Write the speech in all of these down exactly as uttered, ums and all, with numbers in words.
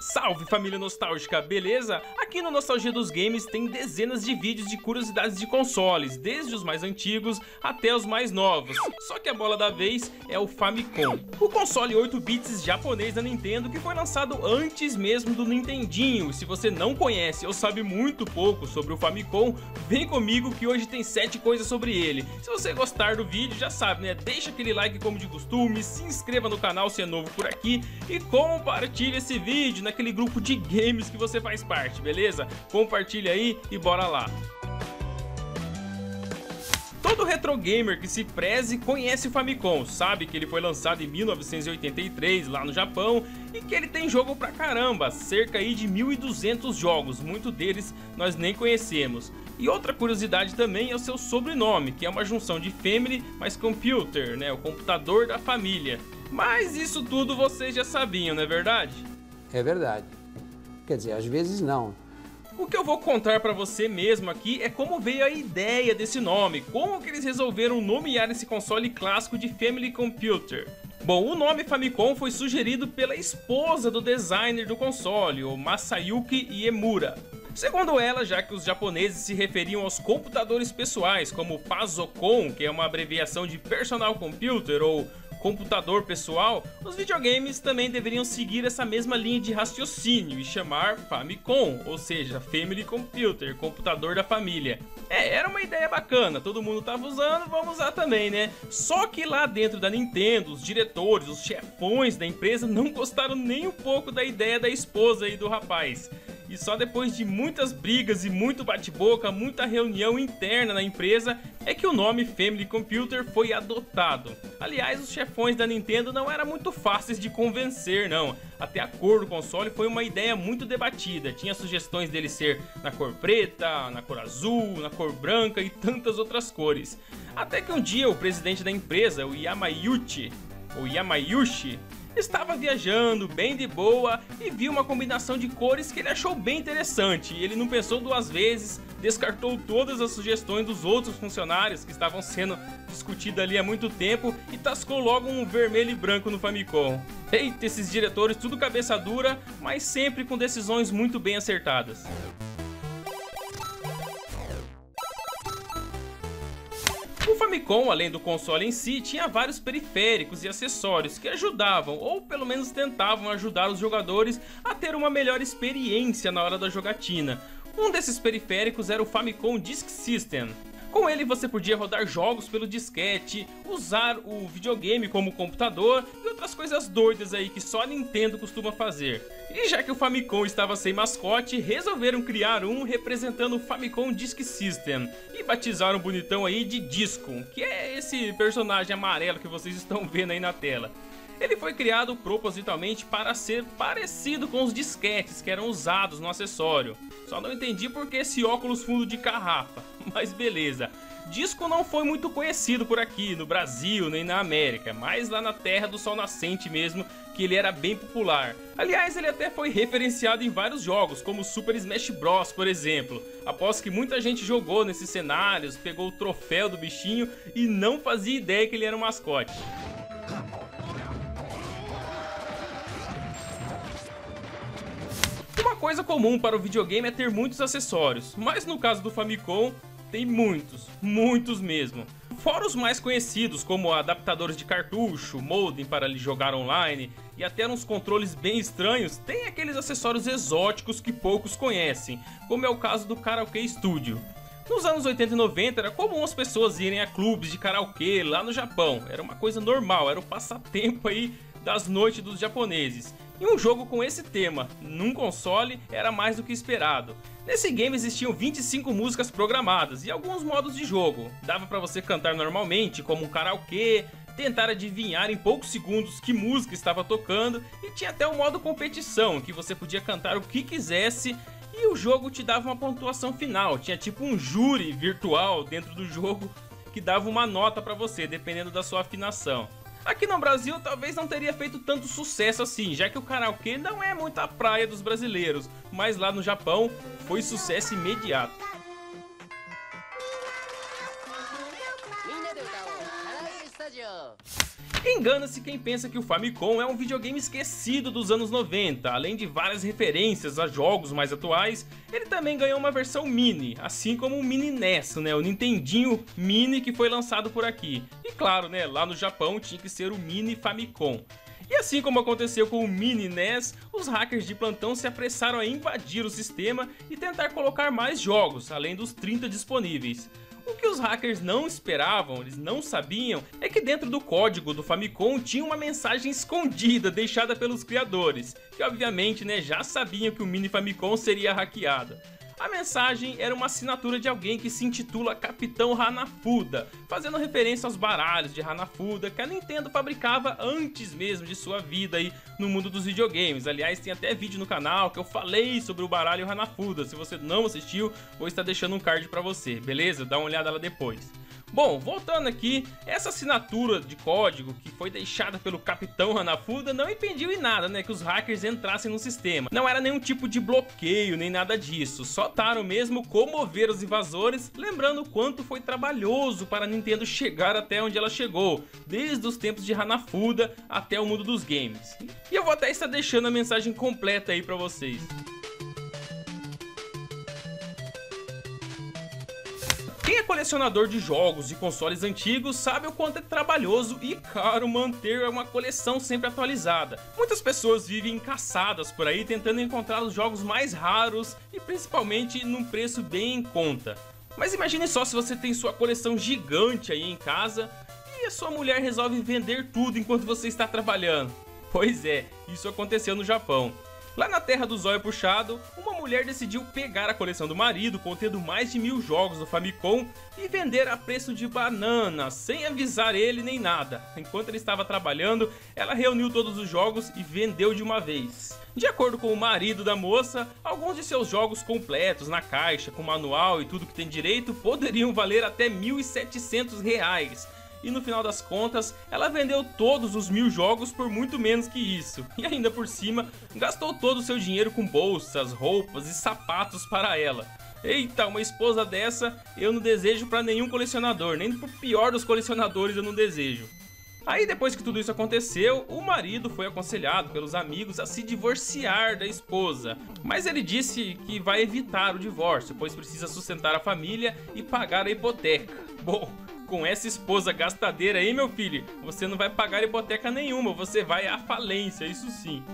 Salve família nostálgica, beleza? Aqui no Nostalgia dos Games tem dezenas de vídeos de curiosidades de consoles, desde os mais antigos até os mais novos. Só que a bola da vez é o Famicom, o console oito bits japonês da Nintendo que foi lançado antes mesmo do Nintendinho. E se você não conhece ou sabe muito pouco sobre o Famicom, vem comigo que hoje tem sete coisas sobre ele. Se você gostar do vídeo, já sabe, né? Deixa aquele like como de costume, se inscreva no canal se é novo por aqui e compartilhe esse vídeo naquele grupo de games que você faz parte, beleza? Compartilha aí e bora lá! Todo retro gamer que se preze conhece o Famicom, sabe que ele foi lançado em mil novecentos e oitenta e três lá no Japão e que ele tem jogo pra caramba, cerca aí de mil e duzentos jogos, muitos deles nós nem conhecemos. E outra curiosidade também é o seu sobrenome, que é uma junção de Family mais Computer, né, o computador da família. Mas isso tudo vocês já sabiam, não é verdade? É verdade. Quer dizer, às vezes não. O que eu vou contar pra você mesmo aqui é como veio a ideia desse nome, como que eles resolveram nomear esse console clássico de Family Computer. Bom, o nome Famicom foi sugerido pela esposa do designer do console, o Masayuki Iemura. Segundo ela, já que os japoneses se referiam aos computadores pessoais como Pazocom, que é uma abreviação de Personal Computer ou computador pessoal, os videogames também deveriam seguir essa mesma linha de raciocínio e chamar Famicom, ou seja, Family Computer, computador da família. É, era uma ideia bacana, todo mundo tava usando, vamos usar também, né? Só que lá dentro da Nintendo, os diretores, os chefões da empresa não gostaram nem um pouco da ideia da esposa aí do rapaz. E só depois de muitas brigas e muito bate-boca, muita reunião interna na empresa, é que o nome Family Computer foi adotado. Aliás, os chefões da Nintendo não eram muito fáceis de convencer, não. Até a cor do console foi uma ideia muito debatida. Tinha sugestões dele ser na cor preta, na cor azul, na cor branca e tantas outras cores. Até que um dia o presidente da empresa, o Yamayuchi, ou Yamayushi, estava viajando bem de boa e viu uma combinação de cores que ele achou bem interessante. Ele não pensou duas vezes, descartou todas as sugestões dos outros funcionários que estavam sendo discutidas ali há muito tempo e tascou logo um vermelho e branco no Famicom. Eita, esses diretores tudo cabeça dura, mas sempre com decisões muito bem acertadas. O Famicom, além do console em si, tinha vários periféricos e acessórios que ajudavam, ou pelo menos tentavam ajudar os jogadores a ter uma melhor experiência na hora da jogatina. Um desses periféricos era o Famicom Disk System. Com ele você podia rodar jogos pelo disquete, usar o videogame como computador e outras coisas doidas aí que só a Nintendo costuma fazer. E já que o Famicom estava sem mascote, resolveram criar um representando o Famicom Disk System e batizaram o bonitão aí de Disco, que é esse personagem amarelo que vocês estão vendo aí na tela. Ele foi criado propositalmente para ser parecido com os disquetes que eram usados no acessório. Só não entendi porque esse óculos fundo de garrafa, mas beleza. Disco não foi muito conhecido por aqui, no Brasil, nem na América, mas lá na terra do sol nascente mesmo, que ele era bem popular. Aliás, ele até foi referenciado em vários jogos, como Super Smash Bros, por exemplo. Após que muita gente jogou nesses cenários, pegou o troféu do bichinho e não fazia ideia que ele era um mascote. Uma coisa comum para o videogame é ter muitos acessórios, mas no caso do Famicom, tem muitos, muitos mesmo. Fora os mais conhecidos, como adaptadores de cartucho, modem para lhe jogar online e até uns controles bem estranhos, tem aqueles acessórios exóticos que poucos conhecem, como é o caso do Karaoke Studio. Nos anos oitenta e noventa era comum as pessoas irem a clubes de karaokê lá no Japão, era uma coisa normal, era o passatempo aí das noites dos japoneses. E um jogo com esse tema, num console, era mais do que esperado. Nesse game existiam vinte e cinco músicas programadas e alguns modos de jogo. Dava pra você cantar normalmente, como um karaokê, tentar adivinhar em poucos segundos que música estava tocando e tinha até o modo competição, que você podia cantar o que quisesse e o jogo te dava uma pontuação final. Tinha tipo um júri virtual dentro do jogo que dava uma nota pra você, dependendo da sua afinação. Aqui no Brasil talvez não teria feito tanto sucesso assim, já que o karaokê não é muito a praia dos brasileiros, mas lá no Japão foi sucesso imediato. Engana-se quem pensa que o Famicom é um videogame esquecido dos anos noventa, além de várias referências a jogos mais atuais, ele também ganhou uma versão mini, assim como o Mini N E S, né, o Nintendinho Mini que foi lançado por aqui. E claro, né, lá no Japão tinha que ser o Mini Famicom. E assim como aconteceu com o Mini N E S, os hackers de plantão se apressaram a invadir o sistema e tentar colocar mais jogos, além dos trinta disponíveis. O que os hackers não esperavam, eles não sabiam, é que dentro do código do Famicom tinha uma mensagem escondida deixada pelos criadores, que obviamente, né, já sabiam que o Mini Famicom seria hackeado. A mensagem era uma assinatura de alguém que se intitula Capitão Hanafuda, fazendo referência aos baralhos de Hanafuda que a Nintendo fabricava antes mesmo de sua vida aí no mundo dos videogames. Aliás, tem até vídeo no canal que eu falei sobre o baralho Hanafuda. Se você não assistiu, vou estar deixando um card pra você, beleza? Dá uma olhada lá depois. Bom, voltando aqui, essa assinatura de código que foi deixada pelo Capitão Hanafuda não impediu em nada, né, que os hackers entrassem no sistema. Não era nenhum tipo de bloqueio, nem nada disso, só tentaram mesmo comover os invasores, lembrando o quanto foi trabalhoso para a Nintendo chegar até onde ela chegou, desde os tempos de Hanafuda até o mundo dos games. E eu vou até estar deixando a mensagem completa aí para vocês. Quem é colecionador de jogos e consoles antigos sabe o quanto é trabalhoso e caro manter uma coleção sempre atualizada. Muitas pessoas vivem caçadas por aí tentando encontrar os jogos mais raros e principalmente num preço bem em conta. Mas imagine só se você tem sua coleção gigante aí em casa e a sua mulher resolve vender tudo enquanto você está trabalhando. Pois é, isso aconteceu no Japão. Lá na terra do zóio puxado, uma mulher decidiu pegar a coleção do marido, contendo mais de mil jogos do Famicom, e vender a preço de banana, sem avisar ele nem nada. Enquanto ele estava trabalhando, ela reuniu todos os jogos e vendeu de uma vez. De acordo com o marido da moça, alguns de seus jogos completos, na caixa, com manual e tudo que tem direito, poderiam valer até mil e setecentos reais. E no final das contas, ela vendeu todos os mil jogos por muito menos que isso. E ainda por cima, gastou todo o seu dinheiro com bolsas, roupas e sapatos para ela. Eita, uma esposa dessa eu não desejo para nenhum colecionador, nem pro pior dos colecionadores eu não desejo. Aí depois que tudo isso aconteceu, o marido foi aconselhado pelos amigos a se divorciar da esposa. Mas ele disse que vai evitar o divórcio, pois precisa sustentar a família e pagar a hipoteca. Bom, com essa esposa gastadeira aí, meu filho, você não vai pagar hipoteca nenhuma, você vai à falência, isso sim.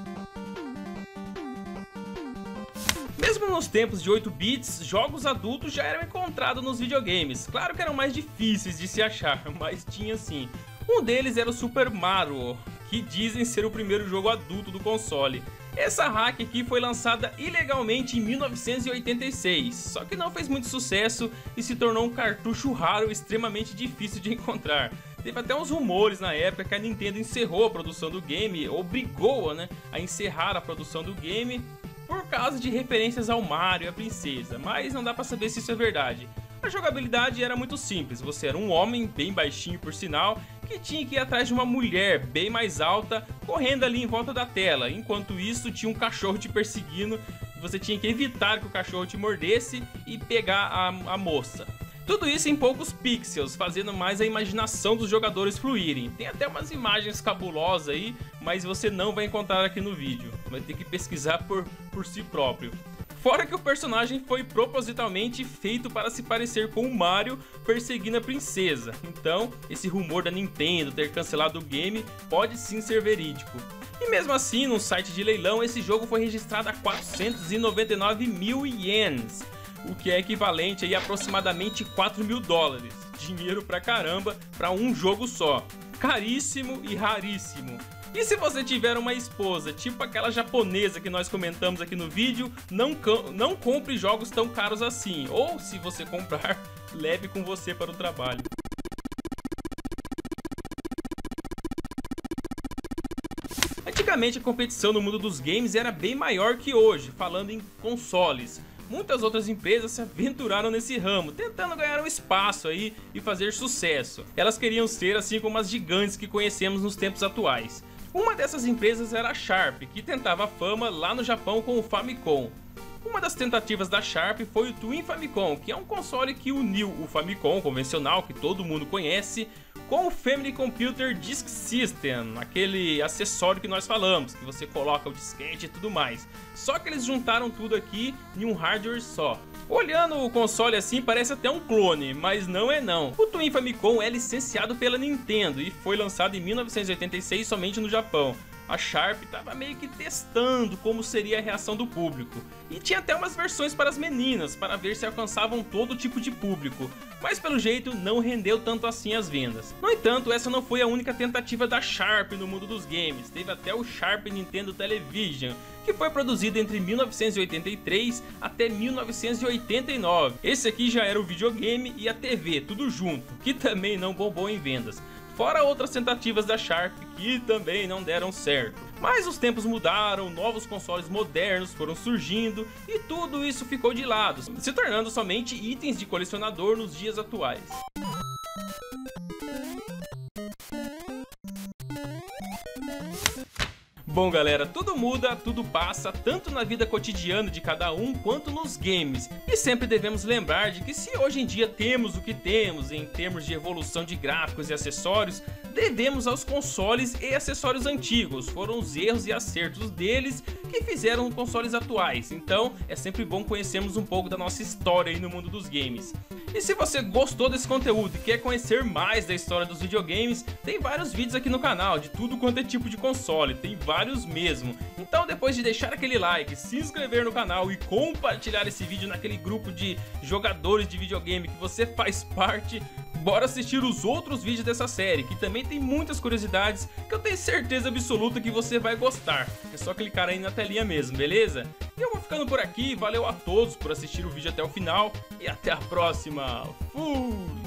Mesmo nos tempos de oito bits, jogos adultos já eram encontrados nos videogames. Claro que eram mais difíceis de se achar, mas tinha sim. Um deles era o Super Mario, que dizem ser o primeiro jogo adulto do console. Essa hack aqui foi lançada ilegalmente em mil novecentos e oitenta e seis, só que não fez muito sucesso e se tornou um cartucho raro extremamente difícil de encontrar. Teve até uns rumores na época que a Nintendo encerrou a produção do game, obrigou-a, né, a encerrar a produção do game por causa de referências ao Mario e a princesa, mas não dá pra saber se isso é verdade. A jogabilidade era muito simples, você era um homem, bem baixinho por sinal, que tinha que ir atrás de uma mulher bem mais alta, correndo ali em volta da tela. Enquanto isso, tinha um cachorro te perseguindo, você tinha que evitar que o cachorro te mordesse e pegar a, a moça. Tudo isso em poucos pixels, fazendo mais a imaginação dos jogadores fluírem. Tem até umas imagens cabulosas aí, mas você não vai encontrar aqui no vídeo, vai ter que pesquisar por, por si próprio. Fora que o personagem foi propositalmente feito para se parecer com o Mario perseguindo a princesa. Então, esse rumor da Nintendo ter cancelado o game pode sim ser verídico. E mesmo assim, no site de leilão, esse jogo foi registrado a quatrocentos e noventa e nove mil ienes, o que é equivalente aí a aproximadamente quatro mil dólares. Dinheiro pra caramba para um jogo só. Caríssimo e raríssimo. E se você tiver uma esposa, tipo aquela japonesa que nós comentamos aqui no vídeo, não, não compre jogos tão caros assim. Ou se você comprar, leve com você para o trabalho. Antigamente a competição no mundo dos games era bem maior que hoje, falando em consoles. Muitas outras empresas se aventuraram nesse ramo, tentando ganhar um espaço aí e fazer sucesso. Elas queriam ser assim como as gigantes que conhecemos nos tempos atuais. Uma dessas empresas era a Sharp, que tentava fama lá no Japão com o Famicom. Uma das tentativas da Sharp foi o Twin Famicom, que é um console que uniu o Famicom convencional, que todo mundo conhece, com o Family Computer Disk System, aquele acessório que nós falamos, que você coloca o disquete e tudo mais. Só que eles juntaram tudo aqui em um hardware só. Olhando o console assim, parece até um clone, mas não é não. O Twin Famicom é licenciado pela Nintendo e foi lançado em mil novecentos e oitenta e seis somente no Japão. A Sharp estava meio que testando como seria a reação do público. E tinha até umas versões para as meninas, para ver se alcançavam todo tipo de público. Mas pelo jeito não rendeu tanto assim as vendas. No entanto, essa não foi a única tentativa da Sharp no mundo dos games. Teve até o Sharp Nintendo Television, que foi produzido entre mil novecentos e oitenta e três até mil novecentos e oitenta e nove. Esse aqui já era o videogame e a T V, tudo junto, que também não bombou em vendas. Fora outras tentativas da Sharp que também não deram certo. Mas os tempos mudaram, novos consoles modernos foram surgindo e tudo isso ficou de lado, se tornando somente itens de colecionador nos dias atuais. Bom galera, tudo muda, tudo passa, tanto na vida cotidiana de cada um quanto nos games. E sempre devemos lembrar de que se hoje em dia temos o que temos em termos de evolução de gráficos e acessórios, devemos aos consoles e acessórios antigos. Foram os erros e acertos deles que fizeram consoles atuais. Então é sempre bom conhecermos um pouco da nossa história aí no mundo dos games. E se você gostou desse conteúdo e quer conhecer mais da história dos videogames, tem vários vídeos aqui no canal de tudo quanto é tipo de console, tem vários mesmo. Então depois de deixar aquele like, se inscrever no canal e compartilhar esse vídeo naquele grupo de jogadores de videogame que você faz parte, bora assistir os outros vídeos dessa série, que também tem muitas curiosidades que eu tenho certeza absoluta que você vai gostar. É só clicar aí na telinha mesmo, beleza? E eu vou ficando por aqui, valeu a todos por assistir o vídeo até o final e até a próxima. Fui!